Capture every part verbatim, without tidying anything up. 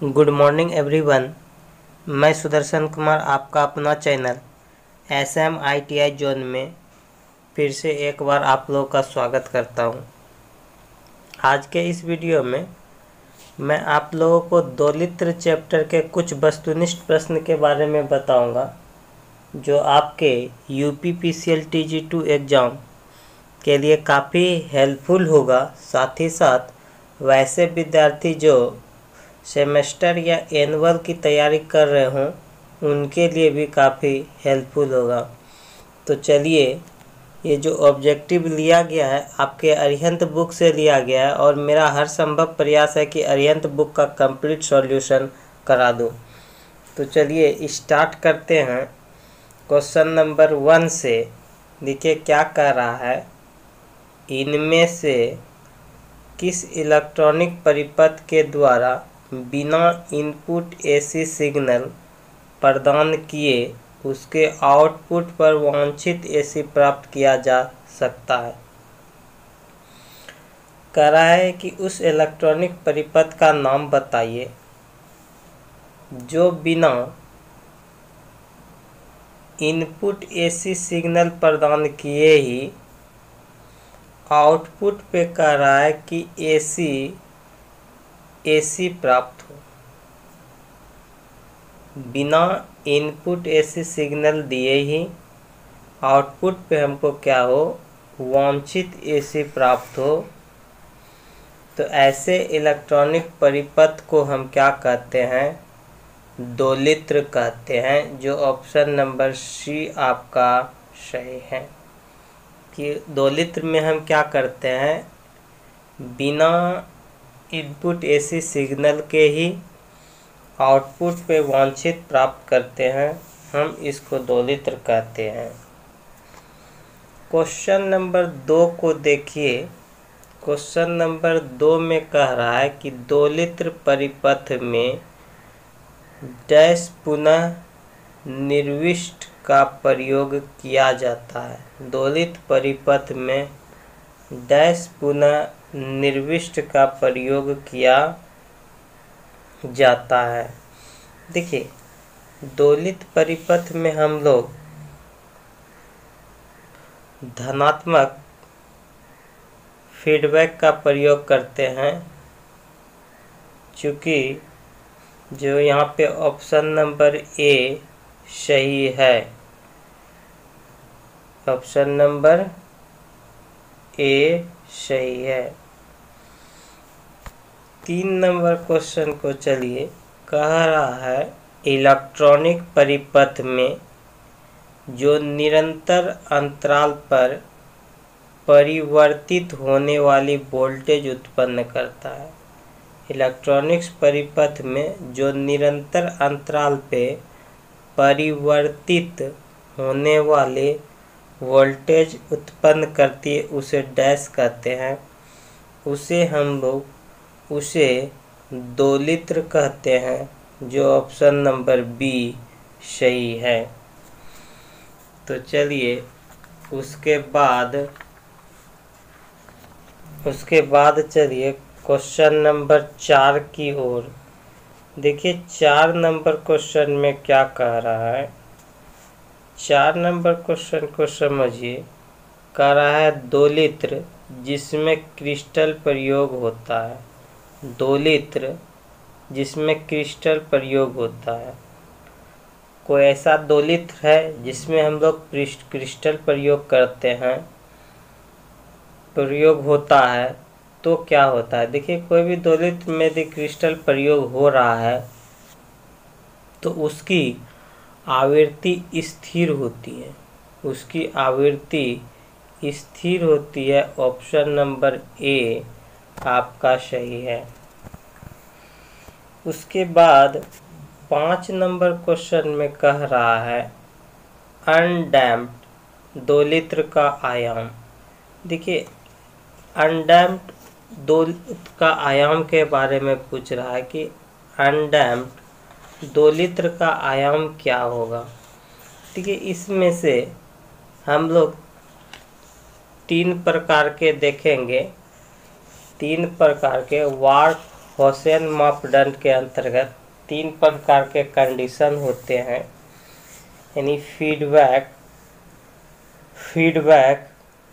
Good morning everyone. मैं सुदर्शन कुमार आपका अपना channel S M I T I zone में फिर से एक बार आप लोगों का स्वागत करता हूं। आज के इस वीडियो में मैं आप लोगों को दौलित्र चैप्टर के कुछ वस्तुनिष्ठ प्रश्न के बारे में बताऊंगा जो आपके U P P C L T G two exam के लिए काफ़ी हेल्पफुल होगा। साथ ही साथ वैसे विद्यार्थी जो सेमेस्टर या एनुअल की तैयारी कर रहे हों उनके लिए भी काफ़ी हेल्पफुल होगा। तो चलिए, ये जो ऑब्जेक्टिव लिया गया है आपके अरिहंत बुक से लिया गया है और मेरा हर संभव प्रयास है कि अरिहंत बुक का कंप्लीट सॉल्यूशन करा दूं। तो चलिए स्टार्ट करते हैं क्वेश्चन नंबर वन से। देखिए क्या कह रहा है, इनमें से किस इलेक्ट्रॉनिक परिपथ के द्वारा बिना इनपुट एसी सिग्नल प्रदान किए उसके आउटपुट पर वांछित एसी प्राप्त किया जा सकता है। कह रहा है कि उस इलेक्ट्रॉनिक परिपथ का नाम बताइए जो बिना इनपुट एसी सिग्नल प्रदान किए ही आउटपुट पे कह रहा है कि एसी एसी प्राप्त हो। बिना इनपुट एसी सिग्नल दिए ही आउटपुट पे हमको क्या हो, वांछित एसी प्राप्त हो। तो ऐसे इलेक्ट्रॉनिक परिपथ को हम क्या कहते हैं, दौलित्र कहते हैं, जो ऑप्शन नंबर सी आपका सही है। कि दौलित्र में हम क्या करते हैं, बिना इनपुट एसी सिग्नल के ही आउटपुट पे वांछित प्राप्त करते हैं, हम इसको दौलित्र कहते हैं। क्वेश्चन नंबर दो को देखिए। क्वेश्चन नंबर दो में कह रहा है कि दौलित्र परिपथ में डैश पुनः निर्विष्ट का प्रयोग किया जाता है। दौलित्र परिपथ में डैश पुनः निर्विष्ट का प्रयोग किया जाता है। देखिए दौलित्र परिपथ में हम लोग धनात्मक फीडबैक का प्रयोग करते हैं, चूँकि जो यहाँ पे ऑप्शन नंबर ए सही है। ऑप्शन नंबर ए सही है। तीन नंबर क्वेश्चन को चलिए, कह रहा है इलेक्ट्रॉनिक परिपथ में जो निरंतर अंतराल पर परिवर्तित होने वाली वोल्टेज उत्पन्न करता है। इलेक्ट्रॉनिक्स परिपथ में जो निरंतर अंतराल पे परिवर्तित होने वाले वोल्टेज उत्पन्न करती है उसे डैश कहते हैं। उसे हम लोग उसे दौलित्र कहते हैं, जो ऑप्शन नंबर बी सही है। तो चलिए उसके बाद उसके बाद चलिए क्वेश्चन नंबर चार की ओर। देखिए चार नंबर क्वेश्चन में क्या कह रहा है, चार नंबर क्वेश्चन को समझिए। कह रहा है दौलित्र जिसमें क्रिस्टल प्रयोग होता है। दौलित्र जिसमें क्रिस्टल प्रयोग होता है। कोई ऐसा दौलित्र है जिसमें हम लोग क्रिस्टल प्रयोग करते हैं, प्रयोग होता है, तो क्या होता है। देखिए कोई भी दौलित्र में यदि क्रिस्टल प्रयोग हो रहा है तो उसकी आवृत्ति स्थिर होती है। उसकी आवृत्ति स्थिर होती है। ऑप्शन नंबर ए आपका सही है। उसके बाद पाँच नंबर क्वेश्चन में कह रहा है अनडैम्प्ड दौलित्र का आयाम। देखिए अनडैम्प्ड दौलित्र का आयाम के बारे में पूछ रहा है कि अनडैम्प्ड दौलित्र का आयाम क्या होगा। देखिए इसमें से हम लोग तीन प्रकार के देखेंगे। तीन प्रकार के वार्क होसेन मापदंड के अंतर्गत तीन प्रकार के कंडीशन होते हैं, यानी फीडबैक फीडबैक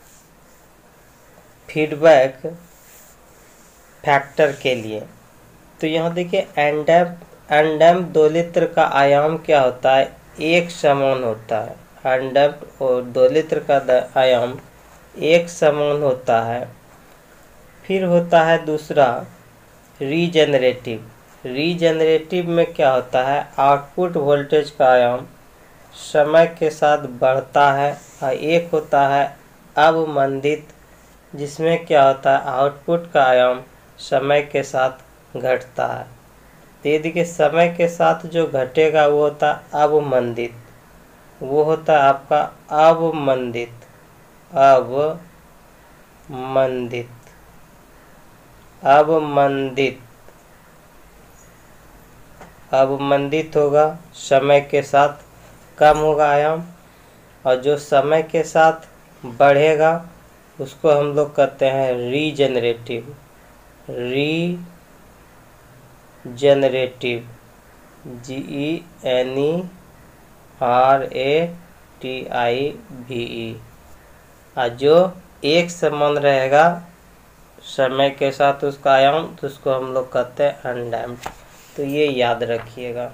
फीडबैक फैक्टर के लिए। तो यहाँ देखिए अनडैम्प्ड अनडैम्प्ड दोलित्र का आयाम क्या होता है, एक समान होता है। अनडैम्प्ड और दोलित्र का आयाम एक समान होता है। फिर होता है दूसरा रीजेनरेटिव। रीजेनरेटिव में क्या होता है, आउटपुट वोल्टेज का आयाम समय के साथ बढ़ता है। और एक होता है अवमंदित, जिसमें क्या होता है आउटपुट का आयाम समय के साथ घटता है। तो ये देखिए समय के साथ जो घटेगा वो होता है अवमंदित, वो होता है आपका अवमंदित अवमंदित अवमंदित अवमंदित होगा, समय के साथ कम होगा आयाम। और जो समय के साथ बढ़ेगा उसको हम लोग कहते हैं regenerative regenerative G E N E R A T I V E. और जो एक समान रहेगा समय के साथ उसका आयाम, तो उसको हम लोग कहते हैं अनडैम्प्ड। तो ये याद रखिएगा।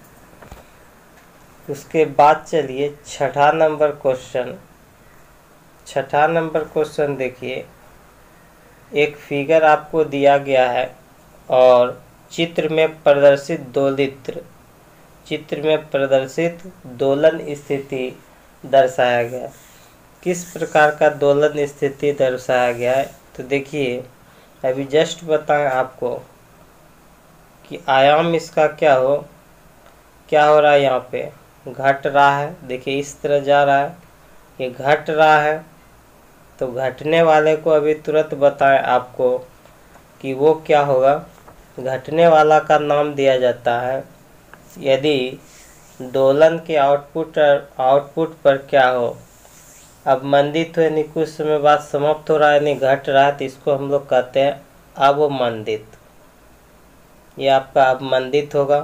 उसके बाद चलिए छठा नंबर क्वेश्चन। छठा नंबर क्वेश्चन देखिए, एक फिगर आपको दिया गया है और चित्र में प्रदर्शित दोलित्र चित्र में प्रदर्शित दोलन स्थिति दर्शाया गया। किस प्रकार का दोलन स्थिति दर्शाया गया है, तो देखिए अभी जस्ट बताएं आपको कि आयाम इसका क्या हो क्या हो रहा है, यहाँ पे घट रहा है। देखिए इस तरह जा रहा है, ये घट रहा है। तो घटने वाले को अभी तुरंत बताएं आपको कि वो क्या होगा। घटने वाला का नाम दिया जाता है यदि दोलन के आउटपुट आउटपुट पर क्या हो, अवमंदित हो, यानी कुछ समय बाद समाप्त हो रहा है, यानी घट रहा है, तो इसको हम लोग कहते हैं अवमंदित। ये आपका अवमंदित होगा।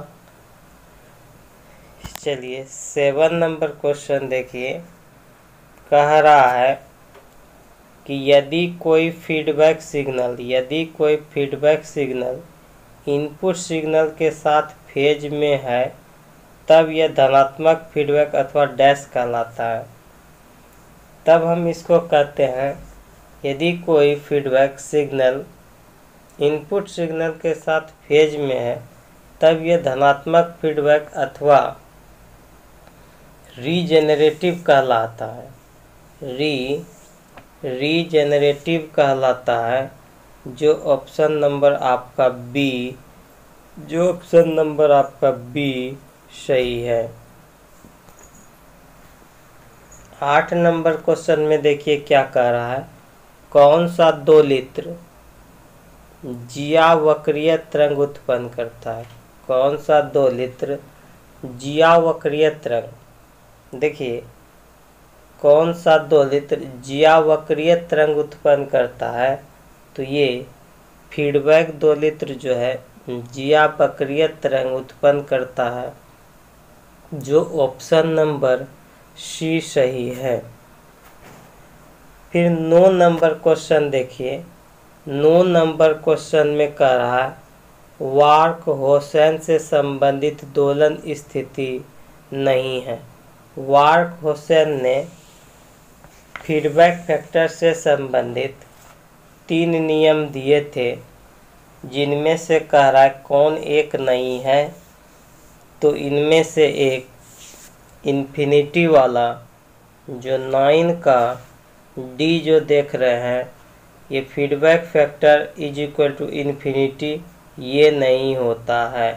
चलिए सेवन नंबर क्वेश्चन देखिए, कह रहा है कि यदि कोई फीडबैक सिग्नल यदि कोई फीडबैक सिग्नल इनपुट सिग्नल के साथ फेज में है, तब यह धनात्मक फीडबैक अथवा डैश कहलाता है। तब हम इसको कहते हैं, यदि कोई फीडबैक सिग्नल इनपुट सिग्नल के साथ फेज में है, तब यह धनात्मक फीडबैक अथवा रीजेनरेटिव कहलाता है। री रीजेनरेटिव कहलाता है। जो ऑप्शन नंबर आपका बी जो ऑप्शन नंबर आपका बी सही है। आठ नंबर क्वेश्चन में देखिए क्या कह रहा है, कौन सा दोलित्र जियावक्रीय तरंग उत्पन्न करता है। कौन सा दोलित्र जियावक्रीय तरंग, देखिए कौन सा दोलित्र जियावक्रीय तरंग उत्पन्न करता है, तो ये फीडबैक दोलित्र जो है जियावक्रीय तरंग उत्पन्न करता है, जो ऑप्शन नंबर सी सही है। फिर नौ नंबर क्वेश्चन देखिए, नौ नंबर क्वेश्चन में कह रहा है वार्क होसेन से संबंधित दोलन स्थिति नहीं है। वार्क होसेन ने फीडबैक फैक्टर से संबंधित तीन नियम दिए थे, जिनमें से कह रहा है कौन एक नहीं है, तो इनमें से एक इन्फिनिटी वाला जो नाइन का डी जो देख रहे हैं, ये feedback factor is equal to infinity, ये नहीं होता है।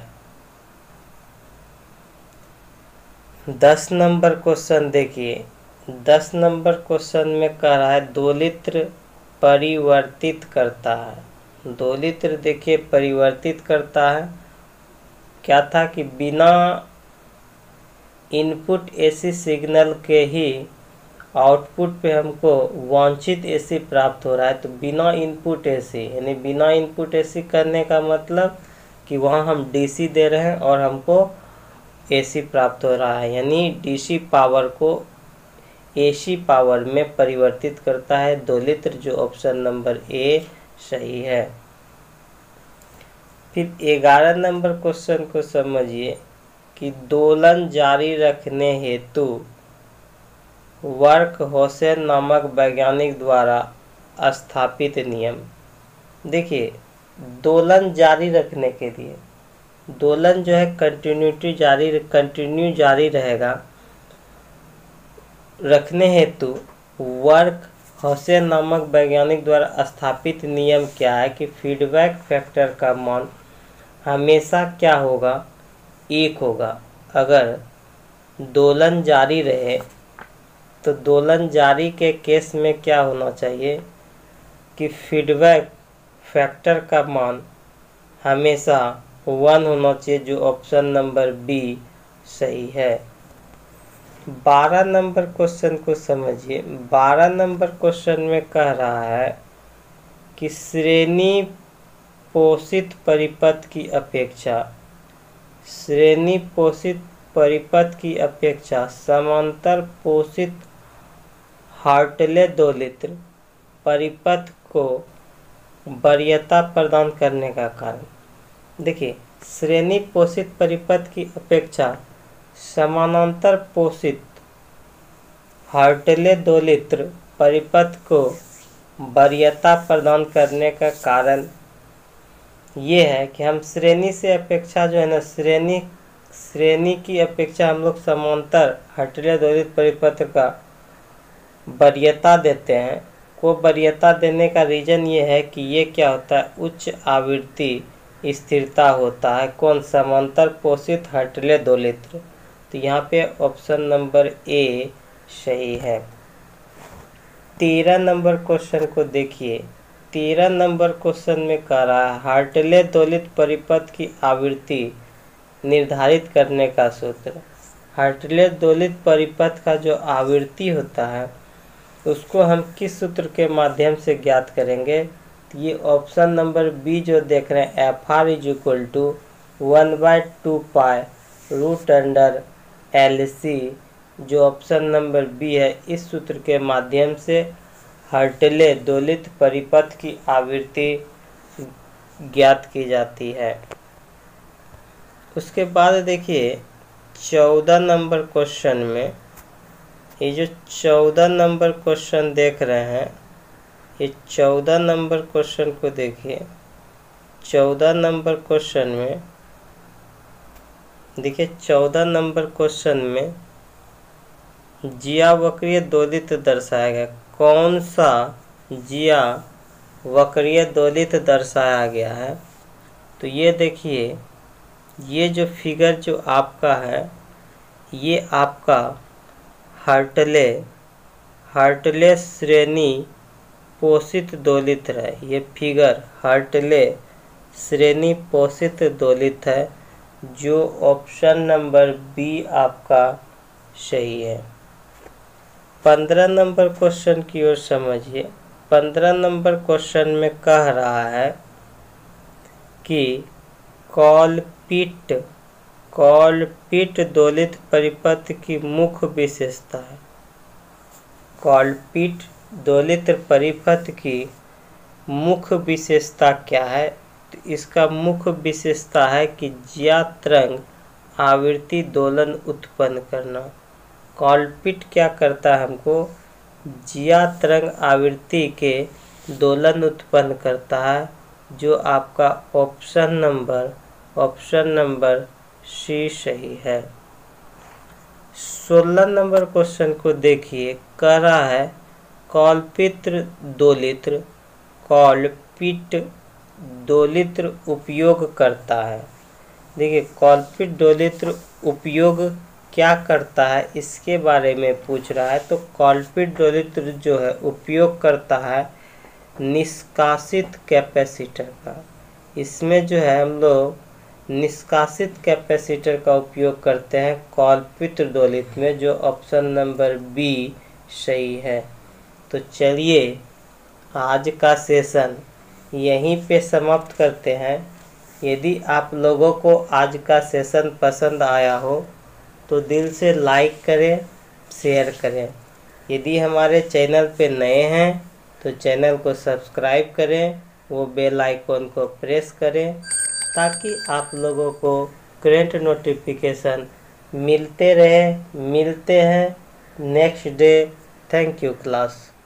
दस नंबर क्वेश्चन देखिए, दस नंबर क्वेश्चन में कह रहा है दोलित्र परिवर्तित करता है। दोलित्र देखिए परिवर्तित करता है। क्या था कि बिना इनपुट एसी सिग्नल के ही आउटपुट पे हमको वांछित एसी प्राप्त हो रहा है, तो बिना इनपुट एसी, यानी बिना इनपुट एसी करने का मतलब कि वहाँ हम डीसी दे रहे हैं और हमको एसी प्राप्त हो रहा है, यानी डीसी पावर को एसी पावर में परिवर्तित करता है दोलित्र, जो ऑप्शन नंबर ए सही है। फिर ग्यारह नंबर क्वेश्चन को समझिए कि दोलन जारी रखने हेतु वर्क होसेन नामक वैज्ञानिक द्वारा स्थापित नियम। देखिए, दोलन जारी रखने के लिए, दोलन जो है कंटिन्यूटी जारी कंटिन्यू जारी रहेगा, रखने हेतु वर्क होसेन नामक वैज्ञानिक द्वारा स्थापित नियम क्या है कि फीडबैक फैक्टर का मान हमेशा क्या होगा, एक होगा। अगर दोलन जारी रहे तो दोलन जारी के केस में क्या होना चाहिए कि फीडबैक फैक्टर का मान हमेशा वन होना चाहिए, जो ऑप्शन नंबर बी सही है। बारह नंबर क्वेश्चन को समझिए। बारह नंबर क्वेश्चन में कह रहा है कि श्रेणी पोषित परिपथ की अपेक्षा श्रेणी पोषित परिपथ की अपेक्षा समांतर पोषित हार्टले दोलित्र परिपथ को वरीयता प्रदान करने का कारण। देखिए, श्रेणी पोषित परिपथ की अपेक्षा समानांतर पोषित हार्टले दोलित्र परिपथ को वरीयता प्रदान करने का कारण ये है कि हम श्रेणी से अपेक्षा जो है ना, श्रेणी श्रेणी की अपेक्षा हम लोग समांतर हार्टले दोलित्र परिपथ का वरीयता देते हैं। को वरीयता देने का रीजन ये है कि ये क्या होता है, उच्च आवृत्ति स्थिरता होता है। कौन? समांतर पोषित हार्टले दोलित्र। तो यहाँ पे ऑप्शन नंबर ए सही है। तेरह नंबर क्वेश्चन को देखिए। तेरह नंबर क्वेश्चन में कह रहा है हार्टले दोलित्र परिपथ की आवृत्ति निर्धारित करने का सूत्र। हार्टले दोलित्र परिपथ का जो आवृत्ति होता है उसको हम किस सूत्र के माध्यम से ज्ञात करेंगे? तो ये ऑप्शन नंबर बी जो देख रहे हैं, F R is equal to one by two pi root under L C, जो ऑप्शन नंबर बी है, इस सूत्र के माध्यम से हार्टले दोलित्र परिपथ की आवृत्ति ज्ञात की जाती है। उसके बाद देखिए चौदह नंबर क्वेश्चन में, ये जो चौदह नंबर क्वेश्चन देख रहे हैं, ये चौदह नंबर क्वेश्चन को देखिए। चौदह नंबर क्वेश्चन में देखिए चौदह नंबर क्वेश्चन में जिया वक्रीय दोलित्र दर्शाया गया। कौन सा जिया वक्रीय दोलित्र दर्शाया गया है? तो ये देखिए, ये जो फिगर जो आपका है, ये आपका हार्टले हार्टले श्रेणी पोषित दोलित्र है। ये फिगर हार्टले श्रेणी पोषित दोलित्र है, जो ऑप्शन नंबर बी आपका सही है। पंद्रह नंबर क्वेश्चन की ओर समझिए। पंद्रह नंबर क्वेश्चन में कह रहा है कि कॉलपिट कॉलपिट दोलित्र परिपथ की मुख्य विशेषता है। कॉलपिट दोलित्र परिपथ की मुख्य विशेषता क्या है? तो इसका मुख्य विशेषता है कि जिया तरंग आवृत्ति दोलन उत्पन्न करना। कॉलपिट क्या करता है? हमको जिया तरंग आवृत्ति के दोलन उत्पन्न करता है, जो आपका ऑप्शन नंबर ऑप्शन नंबर सी सही है। सोलह नंबर क्वेश्चन को देखिए। कह रहा है कॉलपिट दोलित्र कॉलपिट दोलित्र उपयोग करता है। देखिए, कॉलपिट दोलित्र उपयोग क्या करता है, इसके बारे में पूछ रहा है। तो कॉलपिट दोलित्र जो है उपयोग करता है निष्कासित कैपेसिटर का। इसमें जो है हम लोग निष्कासित कैपेसिटर का उपयोग करते हैं कॉलपिट दोलित्र में, जो ऑप्शन नंबर बी सही है। तो चलिए आज का सेशन यहीं पे समाप्त करते हैं। यदि आप लोगों को आज का सेशन पसंद आया हो तो दिल से लाइक करें, शेयर करें। यदि हमारे चैनल पे नए हैं तो चैनल को सब्सक्राइब करें, वो बेल आइकॉन को प्रेस करें ताकि आप लोगों को करंट नोटिफिकेशन मिलते रहे। मिलते हैं next day. Thank you class.